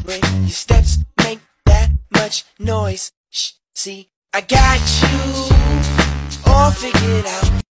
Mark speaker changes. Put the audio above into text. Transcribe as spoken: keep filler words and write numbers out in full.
Speaker 1: when your steps make that much noise. Shh, see, I got you all figured out.